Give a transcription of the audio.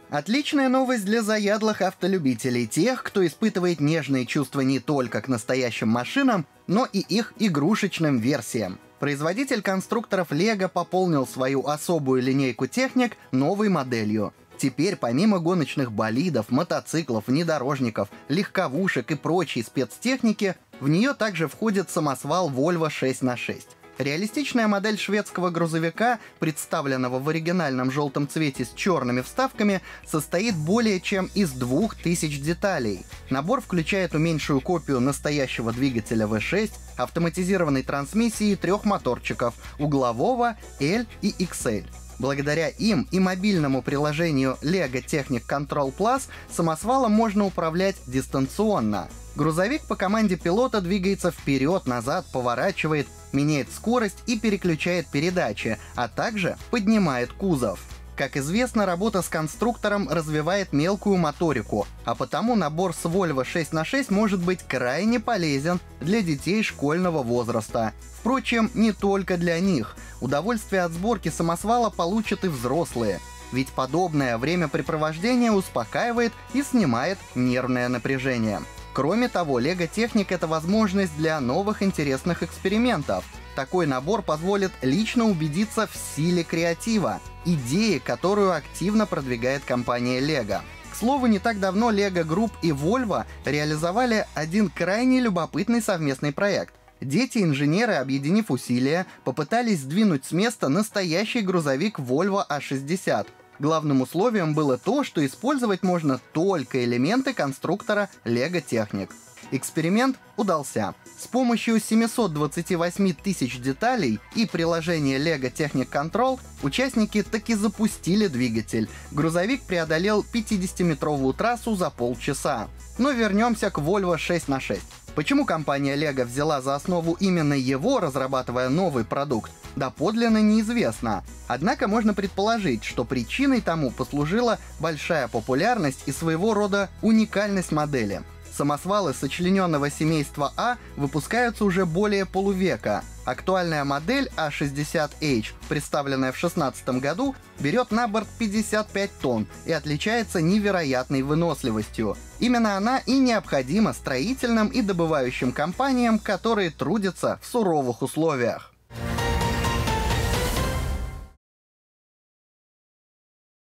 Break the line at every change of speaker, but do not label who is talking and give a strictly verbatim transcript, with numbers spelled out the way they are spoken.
Отличная новость для заядлых автолюбителей, тех, кто испытывает нежные чувства не только к настоящим машинам, но и их игрушечным версиям. Производитель конструкторов Lego пополнил свою особую линейку техник новой моделью. Теперь помимо гоночных болидов, мотоциклов, внедорожников, легковушек и прочей спецтехники, в нее также входит самосвал Volvo шесть на шесть. Реалистичная модель шведского грузовика, представленного в оригинальном желтом цвете с черными вставками, состоит более чем из двух тысяч деталей. Набор включает уменьшую копию настоящего двигателя ви шесть, автоматизированной трансмиссии и трех моторчиков — углового, L и икс эль. Благодаря им и мобильному приложению Lego Technic Control Plus самосвалом можно управлять дистанционно. Грузовик по команде пилота двигается вперед-назад, поворачивает, меняет скорость и переключает передачи, а также поднимает кузов. Как известно, работа с конструктором развивает мелкую моторику, а потому набор с Volvo шесть на шесть может быть крайне полезен для детей школьного возраста. Впрочем, не только для них. Удовольствие от сборки самосвала получат и взрослые. Ведь подобное времяпрепровождение успокаивает и снимает нервное напряжение. Кроме того, Lego Technic — это возможность для новых интересных экспериментов. Такой набор позволит лично убедиться в силе креатива, идеи, которую активно продвигает компания Lego. К слову, не так давно Lego Group и Volvo реализовали один крайне любопытный совместный проект. Дети-инженеры, объединив усилия, попытались сдвинуть с места настоящий грузовик Volvo а шестьдесят. Главным условием было то, что использовать можно только элементы конструктора Lego Technic. Эксперимент удался. С помощью семисот двадцати восьми тысяч деталей и приложения Lego Technic Control участники таки запустили двигатель. Грузовик преодолел пятидесятиметровую трассу за полчаса. Но вернемся к Volvo шесть на шесть. Почему компания Lego взяла за основу именно его, разрабатывая новый продукт, доподлинно неизвестно. Однако можно предположить, что причиной тому послужила большая популярность и своего рода уникальность модели. Самосвалы сочлененного семейства А выпускаются уже более полувека. Актуальная модель а шестьдесят эйч, представленная в две тысячи шестнадцатом году, берет на борт пятьдесят пять тонн и отличается невероятной выносливостью. Именно она и необходима строительным и добывающим компаниям, которые трудятся в суровых условиях.